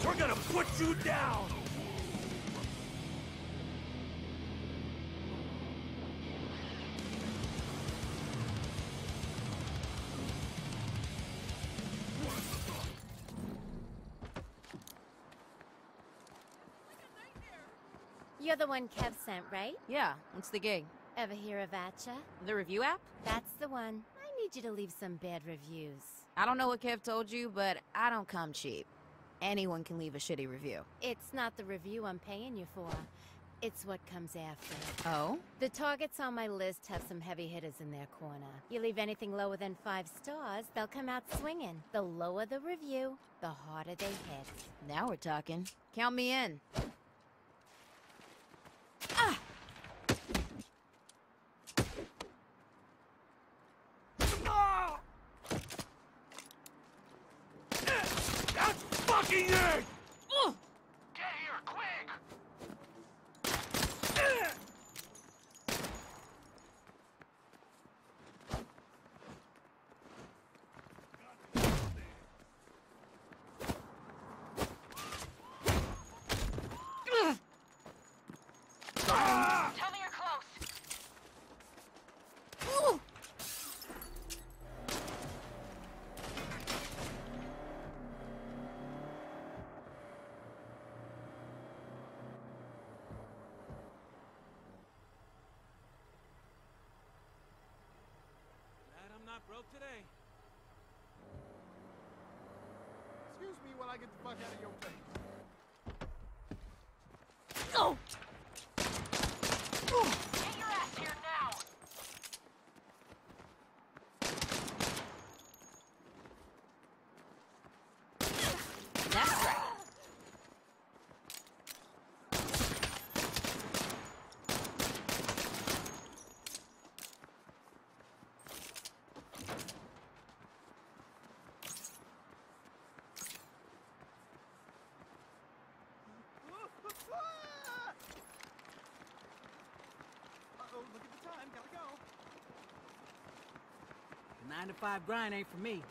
We're gonna put you down! You're the one Kev sent, right? Yeah, what's the gig? Ever hear of Atcha? The review app? That's the one. I need you to leave some bad reviews. I don't know what Kev told you, but I don't come cheap. Anyone can leave a shitty review. It's not the review I'm paying you for. It's what comes after. Oh? The targets on my list have some heavy hitters in their corner. You leave anything lower than 5 stars, they'll come out swinging. The lower the review, the harder they hit. Now we're talking. Count me in. Ah! That's fucking it! Get here, quick! Tell me you're close. Glad I'm not broke today. Excuse me while I get the fuck out of your face. Oh! Get your ass here now. That's right. Uh-oh, look at the time, gotta go. The 9 to 5 grind ain't for me.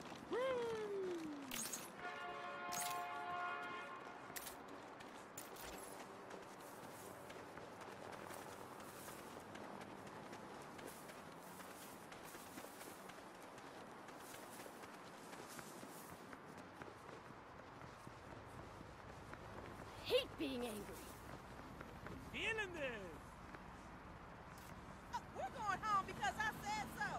Hate being angry. Feeling this! We're going home because I said so.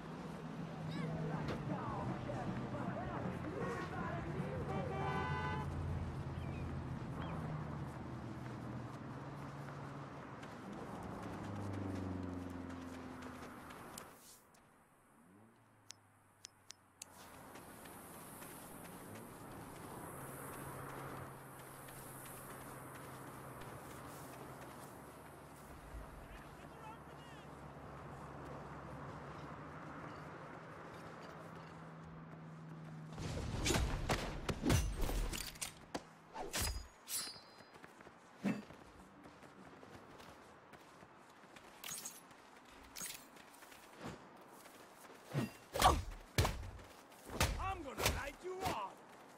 I'm gonna light you off!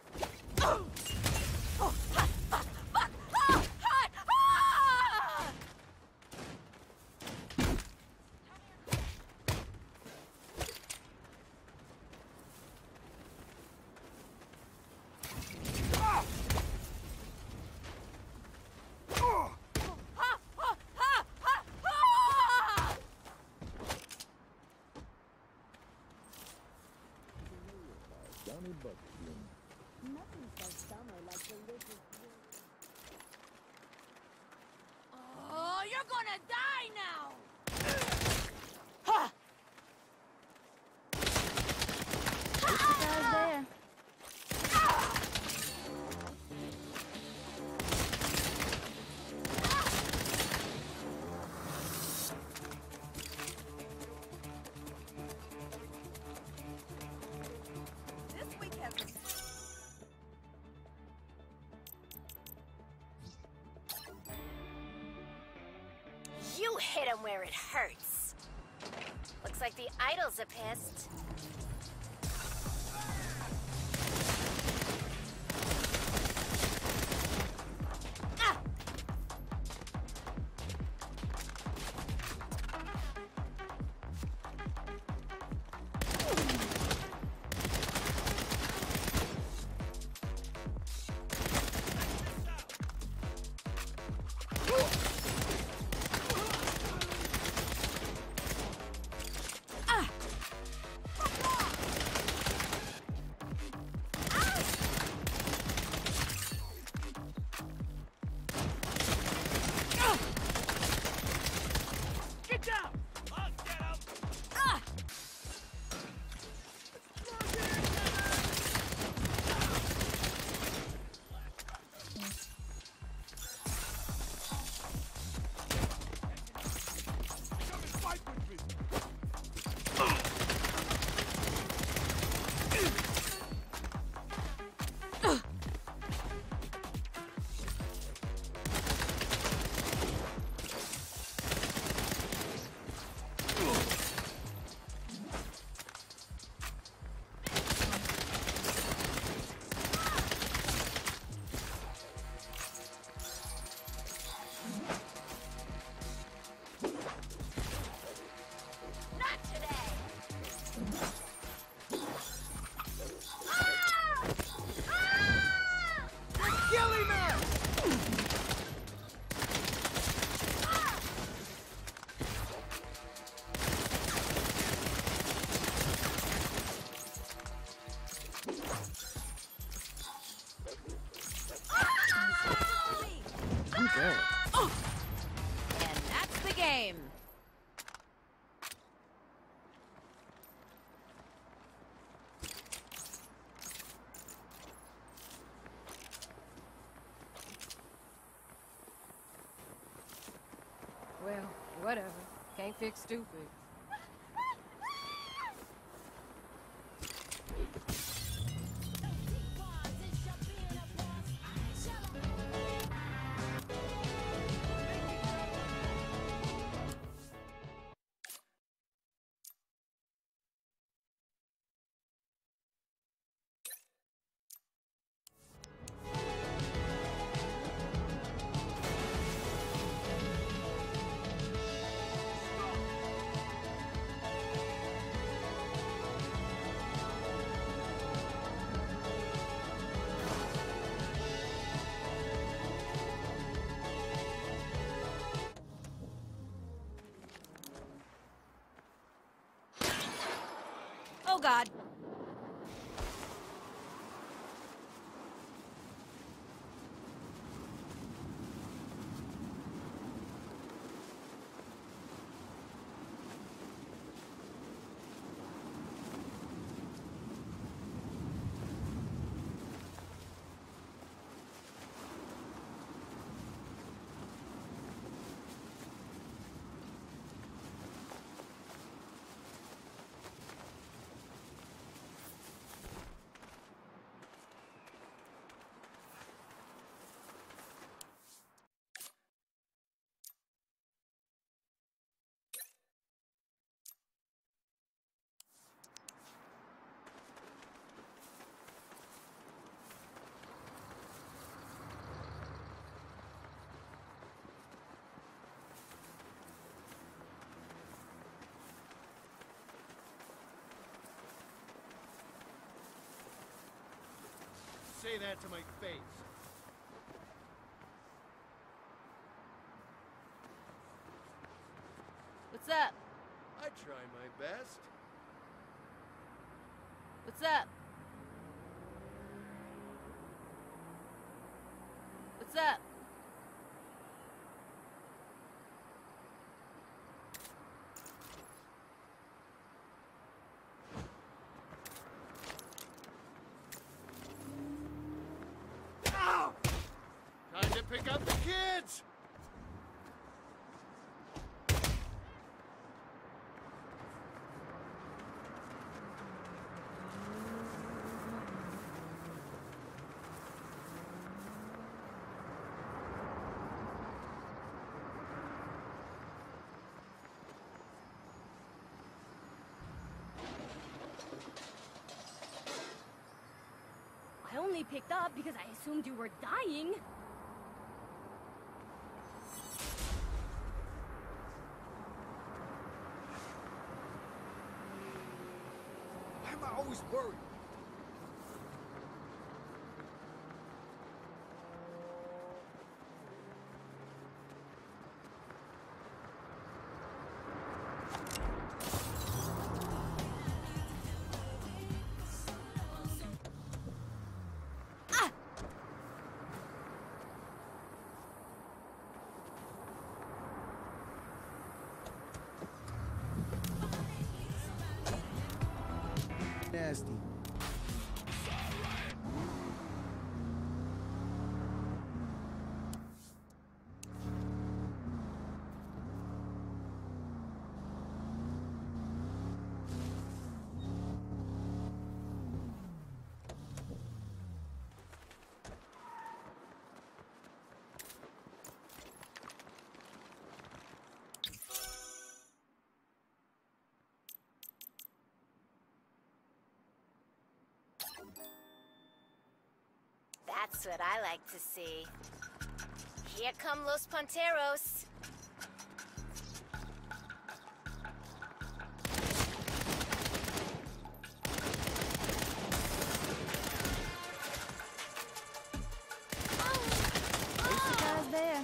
Nothing says summer like delicious. Oh, you're gonna die now! There. This week has been You hit him where it hurts. Looks like the idols are pissed. And that's the game. Well, whatever. Can't fix stupid. Oh, God. Say that to my face. What's up? I try my best. What's up? What's up? Ow! Time to pick up the kids! I only picked up because I assumed you were dying. Why am I always worried? Nasty. That's what I like to see. Here come Los Panteros. There.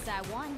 I won.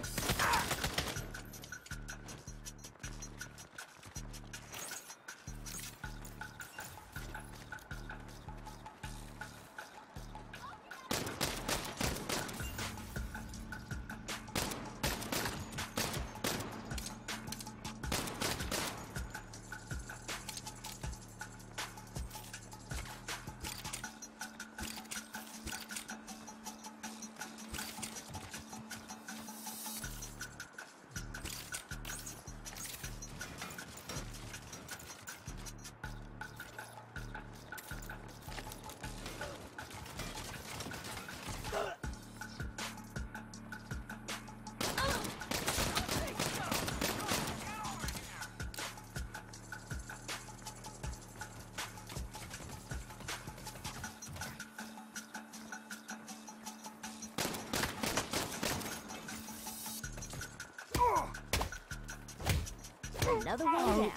Another one down.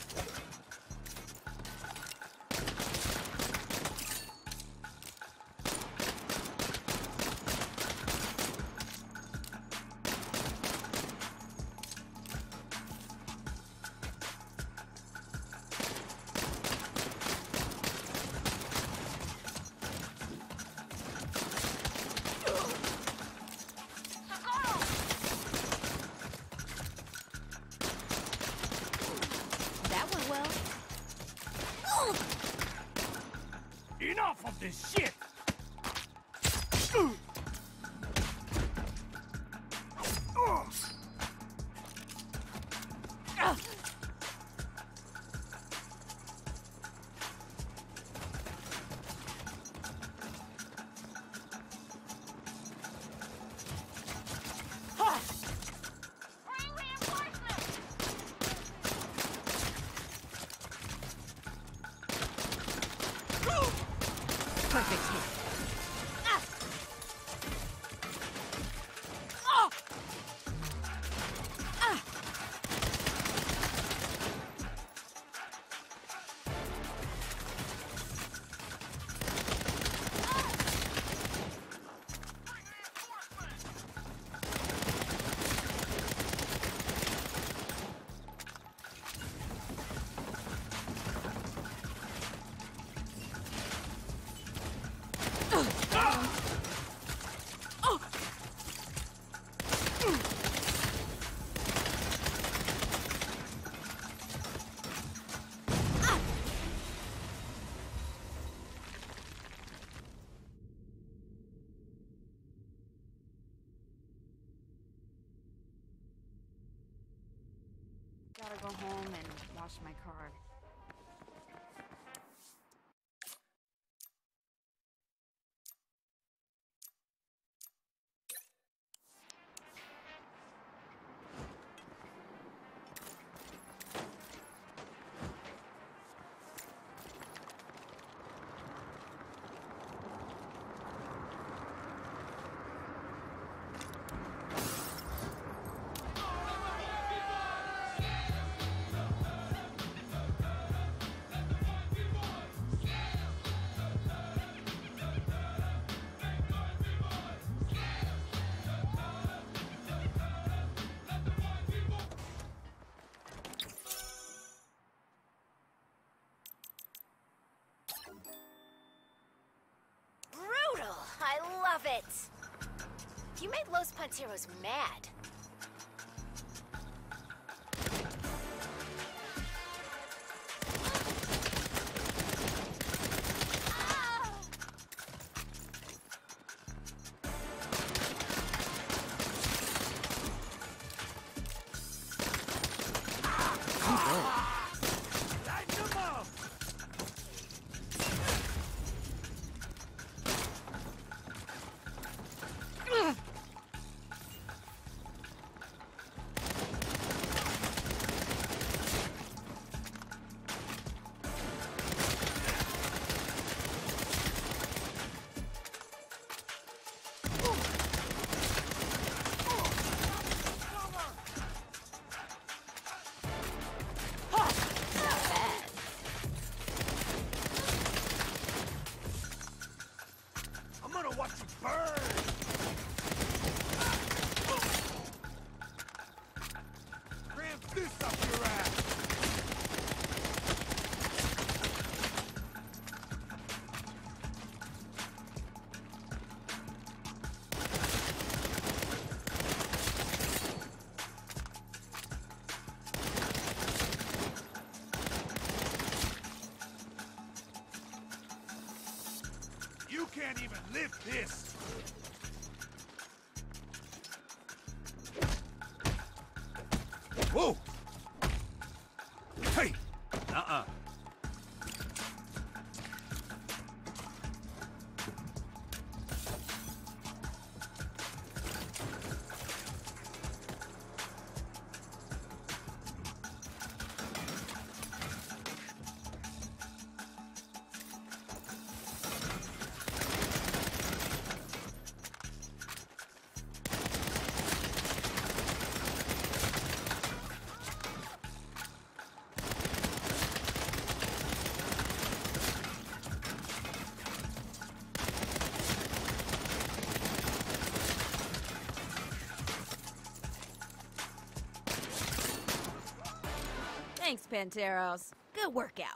Enough of this shit! Perfect hit. Gotta go home and wash my car. Brutal! I love it! You made Los Panteros mad. Light them up! can't even lift this. Whoa! Hey! Uh-uh. Thanks, Panteros. Good workout.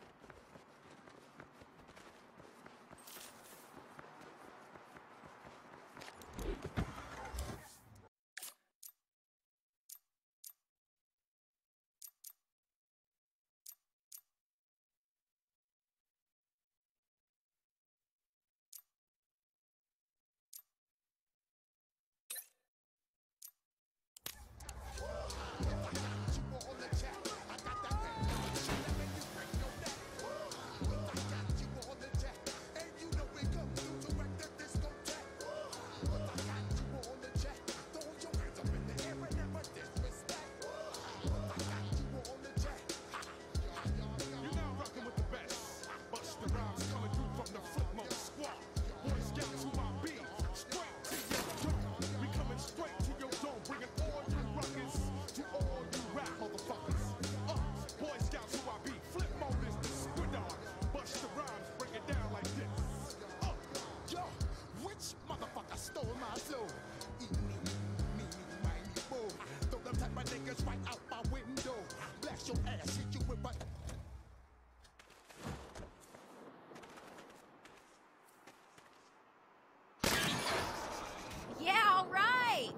Yeah, all right!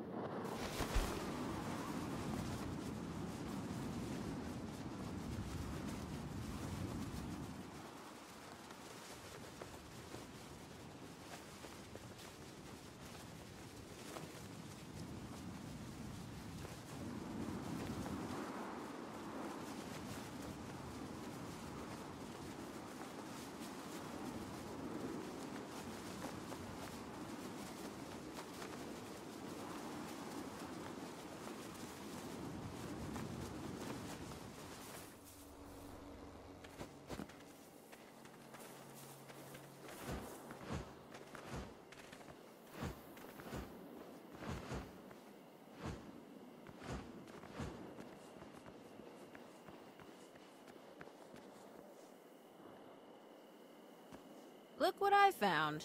Look what I found.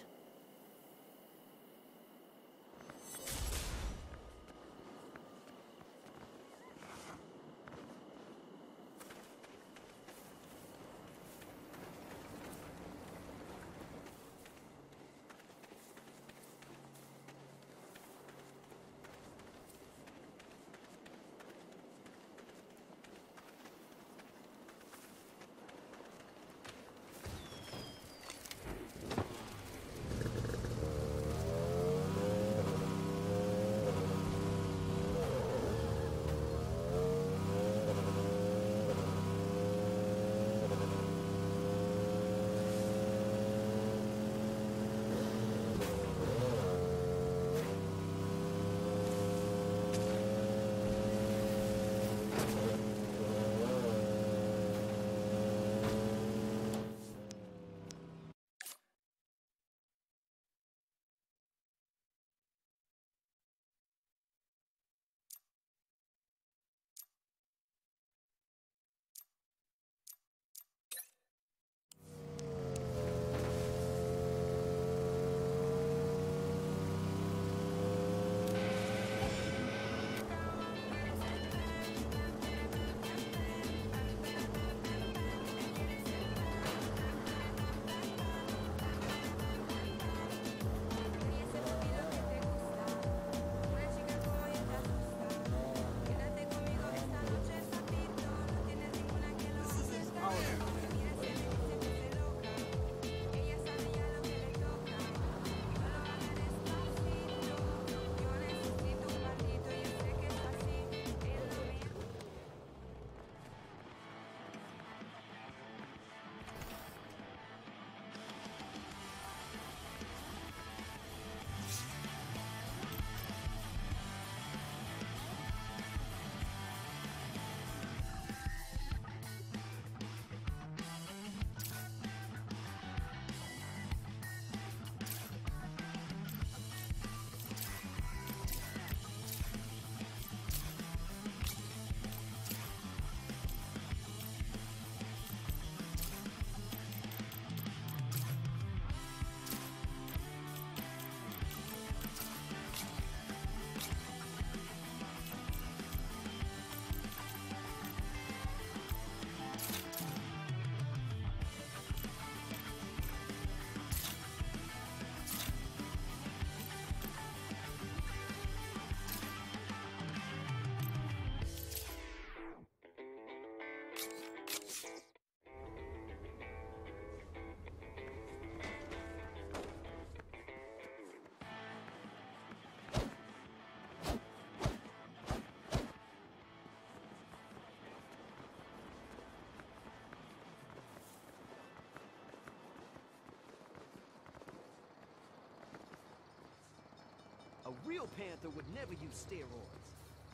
real panther would never use steroids.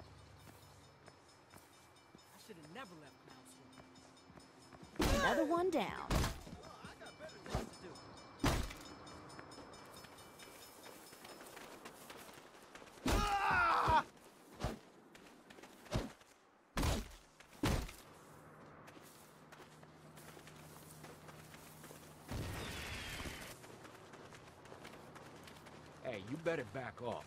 I should have never left Mouse Swing. Another one down. Oh, I got better things to do. Ah! Hey, you better back off.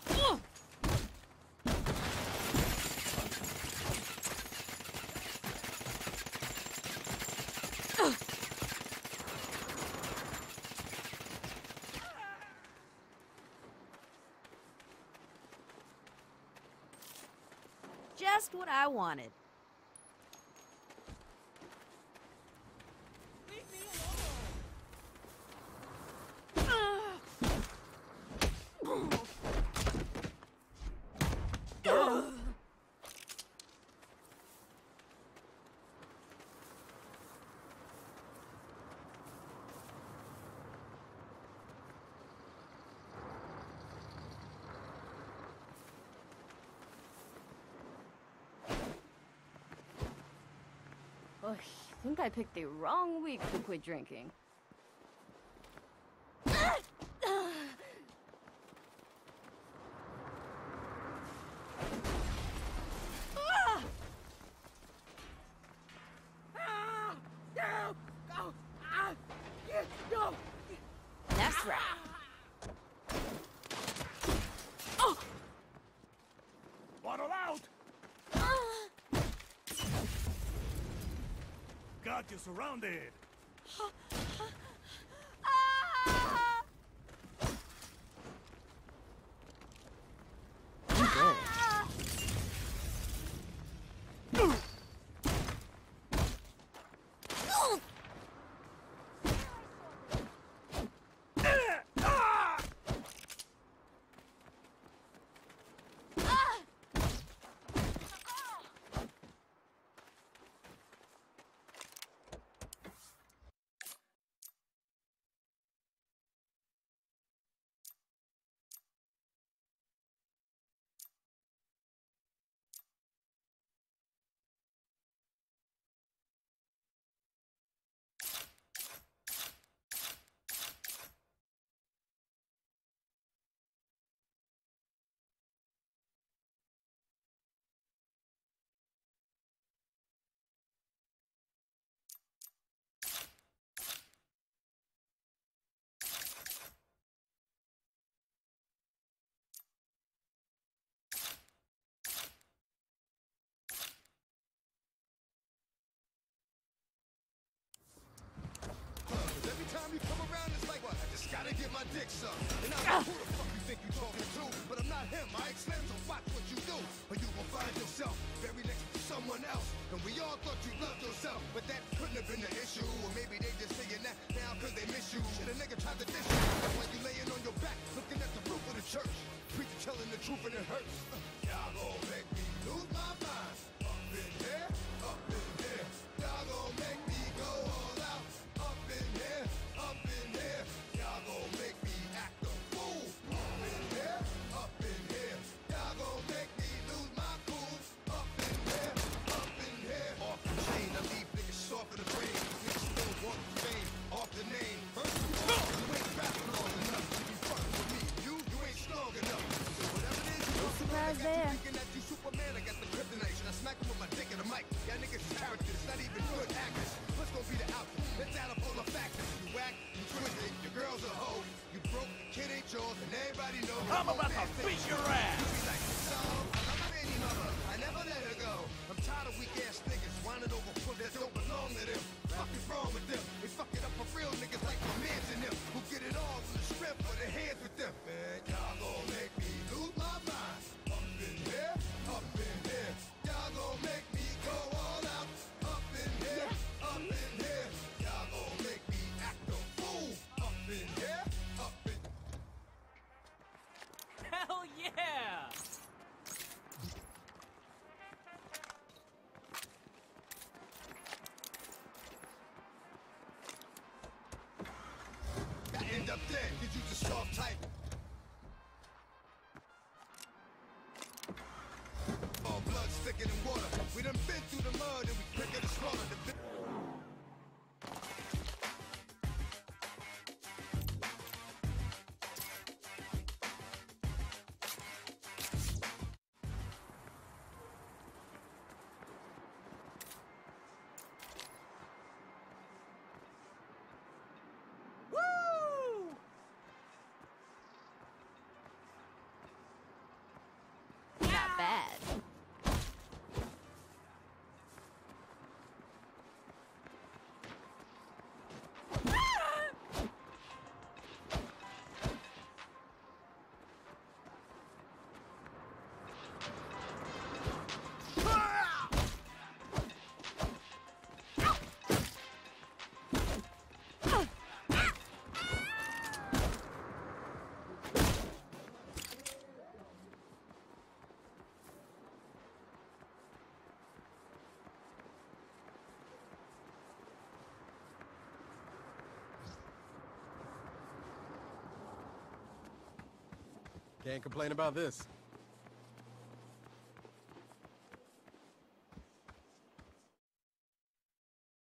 Just what I wanted. Oh, I think I picked the wrong week to quit drinking. That's right. Bottle out! Got you surrounded. Every time you come around, it's like, what? I just gotta get my dick sucked. And I don't know who the fuck you think you talking to, but I'm not him. I explain, so watch what you do, or you will find yourself very next to someone else. And we all thought you loved yourself, but that couldn't have been the issue. Or maybe they just saying that now cause they miss you. Shit, a nigga tried to diss you. That's why you laying on your back, looking at the roof of the church. Preacher telling the truth and it hurts. Y'all gon' make me lose my mind. Up in here, up in here. Y'all gon' make me go all out. Up in here, up in here. Y'all gon' make me act a fool. Up in here, up in here. Y'all gon' make me lose my cool. Up in here, up in here. Off the chain, I leave niggas soft in the brain. Niggas still want the fame, off the name. First of all, you ain't rapping long enough. You fucking with me, you ain't strong enough. So whatever it is, you know, surprise there. thinking that you Superman, I got the kryptonite. Should I smack him with my dick in the mic? Y'all niggas characters, not even good actors. What's gonna be the outcome? Let's add up all the factors. You whack, you twisted, your girl's a hoe. You broke, the kid ain't yours, and everybody knows. I'm about to beat your ass. You be like, so, I love my baby mother. I never let her go. I'm tired of weak ass niggas whining over foot that don't belong to them. Fuck is wrong with them? They fuck it up for real niggas like my mans and them. Who get it all from the script or their hands with them. Man, y'all gon' make me lose my mind. Up in here, up in here. Y'all gon' make me go all out. Up in here, up in here. Y'all gon' make me act a fool. Up in here, up in Hell yeah! I end up dead, cause you just soft type. thicker than water. We done been through the mud and we quicker to slaughter the Not bad. Can't complain about this.